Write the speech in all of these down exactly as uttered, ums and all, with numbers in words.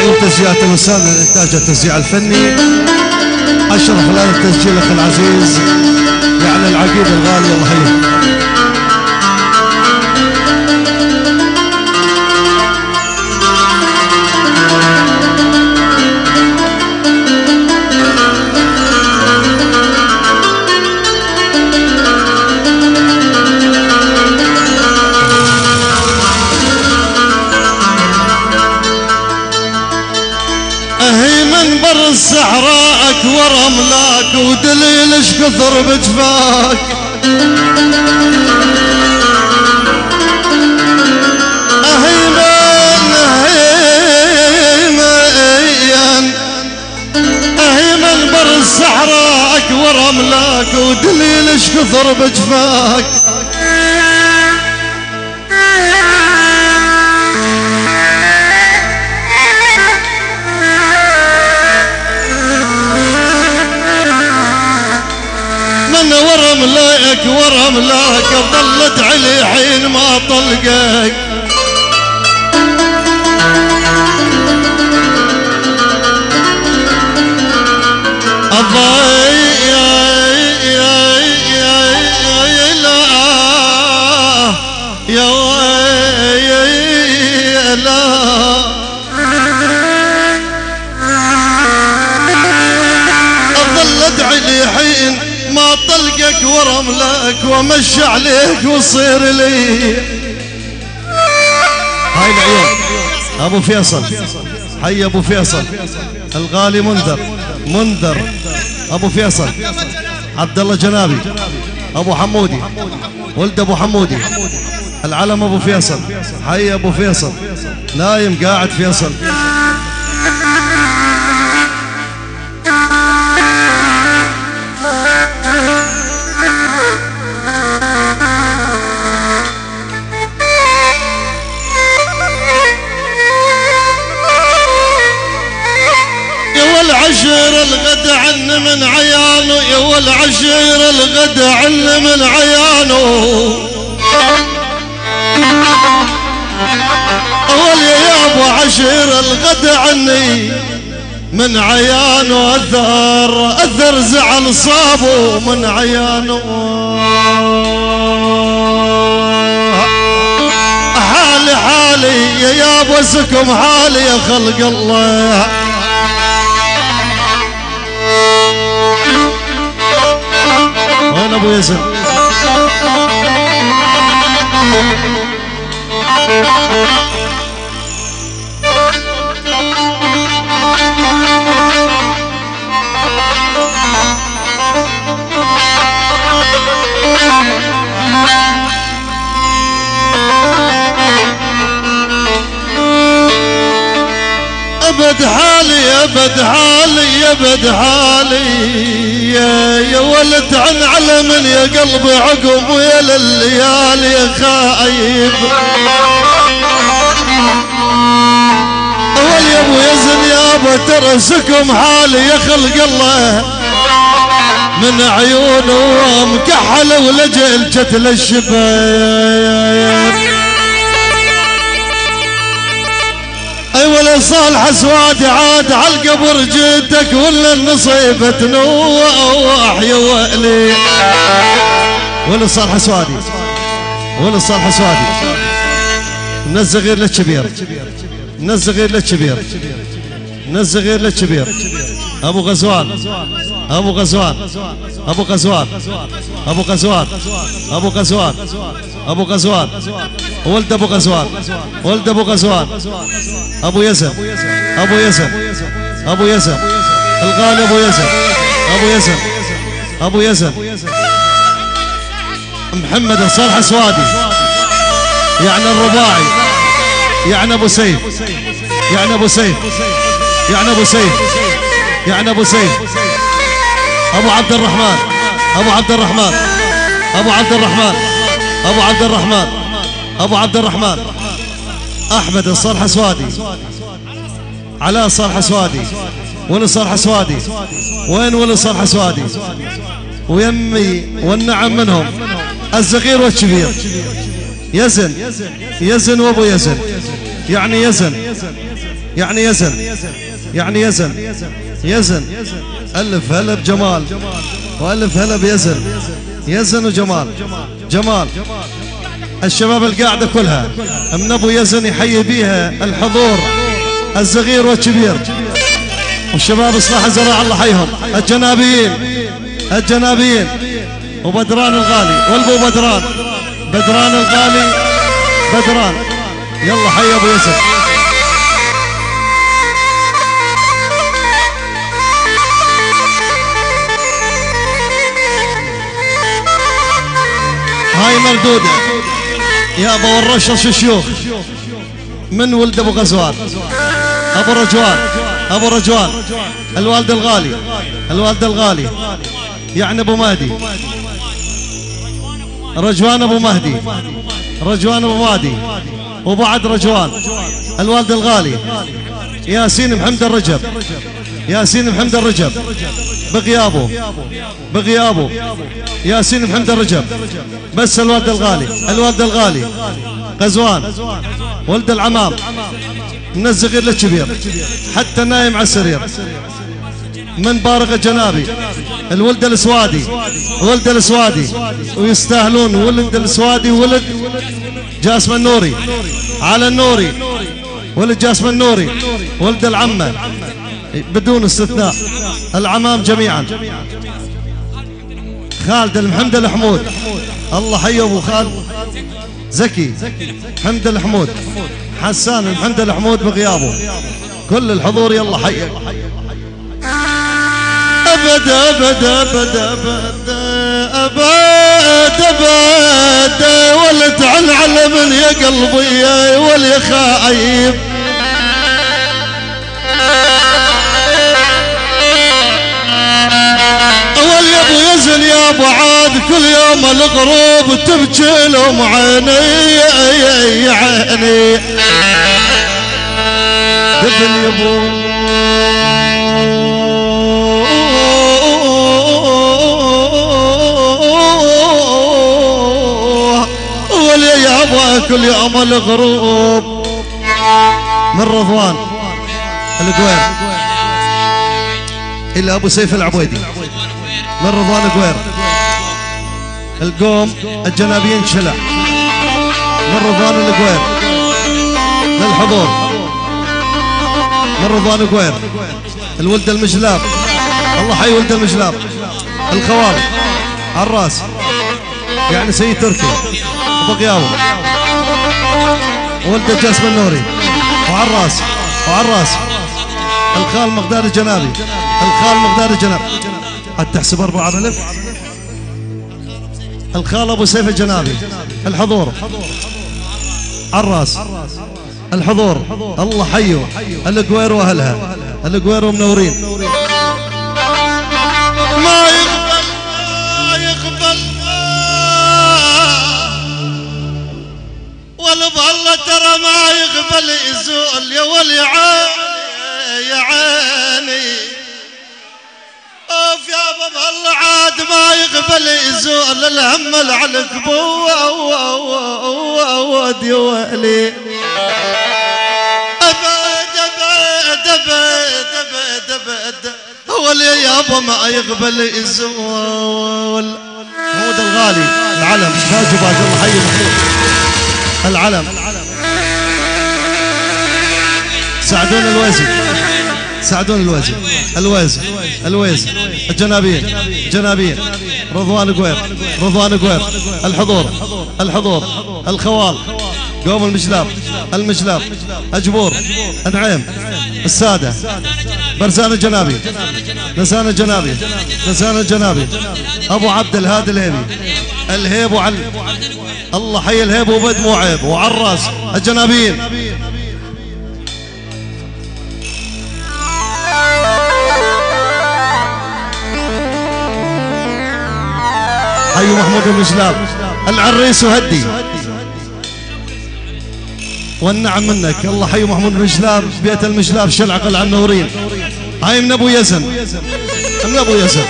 عيون تسجيلات الاستاذ الانتاج التوزيع الفني اشرف خلال التسجيل اخي العزيز يعني العقيد الغالي الله يحييه. الصحراءك ورملاك ودليلش كثر بجفاك أهيمن أهيمن أهيمن بر الصحراءك ورملاك ودليلش كثر بجفاك ورملاك ورملاك ظلت علي حين ما طلقك الضي يا ظلت علي حين ما طلقك ورملك ومشي عليك وصير لي. هاي العيون ابو فيصل، حي ابو فيصل الغالي منذر منذر ابو فيصل، عبد الله جنابي ابو حمودي ولد ابو حمودي، العلم ابو فيصل، حي ابو فيصل نايم قاعد فيصل. العشير الغد عن من عيانه يا والعشير الغد عن من عيانه اول يا ابو عشير الغد عني من عيانه اثر اثر زعل صابه من عيانه حالي حالي يا يابا سكم حالي يا خلق الله. وين ابو يزن؟ ابد حالي ابد حالي ابد حالي يا يا ولد عن علم يا قلبي عقب ويا لليالي يا خايب. اول يا ابو يزن يابا ترى سكم حالي يا خلق الله من عيونه مكحله ولجل جتل الشباب. اي ولا صالح اسواد عاد على القبر جدك ولا النصيبه تنوح يا ويلي. ولا صالح اسوادي ولا صالح اسوادي نزل غير للكبير نزل غير للكبير نزل غير للكبير. ابو غزوان ابو غزوان ابو غزوان ابو غزوان ابو غزوان ابو غزوان ولد ابو غزوان ولد ابو غزوان ابو يزن ابو يزن ابو يزن الغالي ابو يزن ابو يزن ابو يزن محمد صالح اسوادي يعني الرباعي يعني ابو سيف يعني ابو سيف يعني ابو سيف يعني ابو سيف ابو عبد الرحمن ابو عبد الرحمن ابو عبد الرحمن ابو عبد الرحمن ابو عبد الرحمن احمد الصالح اسوادي علاء الصالح اسوادي ولد صالح اسوادي. وين ولد صالح اسوادي؟ ويمي والنعم منهم الصغير والكبير. يزن يزن وابو يزن يعني يزن، يعني يزن، يعني يزن، يزن. ألف هلا بجمال وألف هلا بيزن، يزن وجمال، جمال. الشباب القاعدة كلها من أبو يزن يحيي بيها الحضور الصغير والكبير، والشباب إصلاح الزراعة الله حيهم، الجنابيين، الجنابيين، وبدران الغالي والبو بدران، بدران الغالي، بدران. يلا حي أبو يزن. هاي مردودة يا ابو الرشش الشيوخ من ولد ابو غزوان، ابو رجوان، ابو رجوان، الوالد الغالي، الوالد الغالي، يعني ابو مهدي، رجوان ابو مهدي، رجوان ابو مهدي، وبعد رجوان الوالد الغالي ياسين محمد الرجب، ياسين محمد الرجب بغيابه، بغيابه ياسين محمد الرجب. بس الوالد الغالي، الوالد الغالي غزوان، ولد العمام من الصغير للكبير حتى نايم على السرير، من بارغ الجنابي، الولد الاسوادي، ولد الاسوادي، ويستاهلون. ولد الاسوادي ولد جاسم النوري، على النوري، ولد جاسم النوري، ولد العمة بدون استثناء، العمام جميعا. خالد المحمد الحمود، الله حي ابو خالد زكي حمد الحمود، حسان المحمد الحمود بغيابه، كل الحضور يلا حي. أبد أبد أبد أبد أبد أبد ولت عن علم يا قلبي واليا خايب، أول يا أبو يزن يا أبو عاد كل يوم الغروب تبكي لهم عيني يا عيني دبل يا أبو كل يوم الغروب. من رضوان القوير إلى أبو سيف العبويدي، من رضوان القوير القوم الجنابيين شلع، من رضوان القوير للحضور، من رضوان القوير الولد المجلاب، الله حي ولد المجلاب، الخوال على الراس يعني سيد تركي وبقياوه، ولد جاسم النوري وعلى الراس، وعلى الراس الخال مقدار الجنابي، الخال مقدار الجناب. تحسب أربعة ألف. الخال أبو سيف الجنابي الحضور على الراس، الحضور الله حيه، القوير وأهلها، القوير ومنورين. ما يقبل ما يقبل والله ترى ما يقبل يزول يا ولي عيني يا عيني، اوف يا بابا الله عاد ما يقبل يزول الهم على الكبوة ودي ولي ابد ابد ابد ابد ابد ولي يابا ما يقبل يزول. محمود الغالي العلم باجو باجو الله حي محمود العلم. سعدون الويزي، سعدون الويزي، الويزي، الويزي، الجنابين، جنابين، رضوان قوير، رضوان قوير، الحضور، الحضور، الخوال، قوم المجلاب، المجلاب، أجبور، نعيم، السادة، برزان الجنابي، نزان الجنابي، نزان الجنابي، أبو عبد الهادي الهيبي، الهيب وعل الله حي الهيب وبد مو عيب، وعلى الراس الجنابين. حي محمود المجلاب، العريس وهدي والنعم منك، الله حي محمود المجلاب، بيت المجلاب شلع قلع النورين. هاي من ابو يزن، من ابو يزن،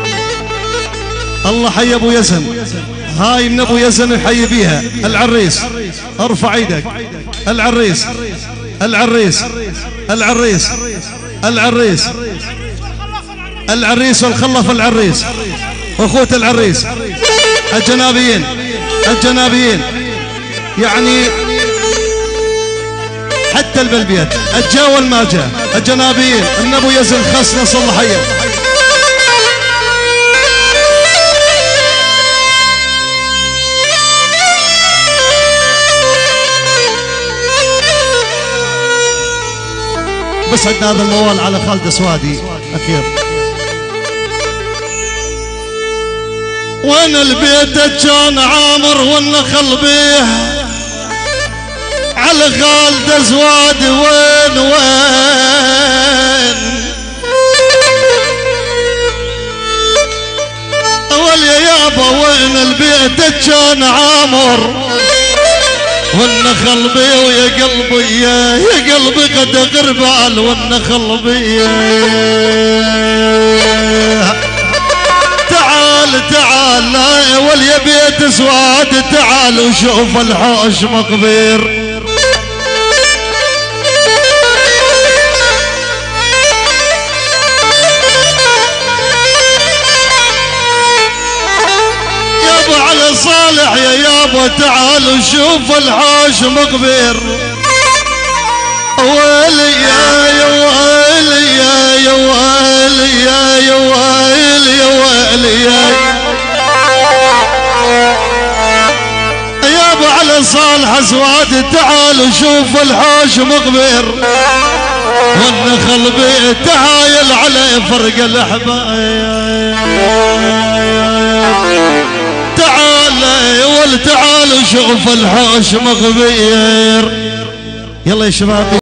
الله حي ابو يزن، هاي من ابو يزن يحيي بيها العريس، ارفع ايدك العريس العريس العريس العريس العريس والخلف العريس اخوة العريس الجنابيين الجنابيين يعني حتى البلبيت الجا والما جاء الجنابيين النبو يزن خصنا صلحيه. بس عندنا هذا الموال على خالد سوادي اخير. وين البيت كان عامر والنخل بيه على خالد سوادي وين وين اول يا يابا وين البيت كان عامر والنخل بيه ويا قلبي يا يا قلبي قد غربال والنخل بيه. تعال تعال واليا بيت سواد تعال وشوف الحوش مقبير. صالح يا يابا تعال وشوف الحوش مقبير. ويلي يا يا ويلي يا يا ويلي يا يا ويلي يا ويلي يا يابا على صالح سواد تعال وشوف الحوش مقبير. والنخل بيه تهايل على فرق الاحباب. تعال ول تعال وشوف الحوش مغبير. يلا يا شباب.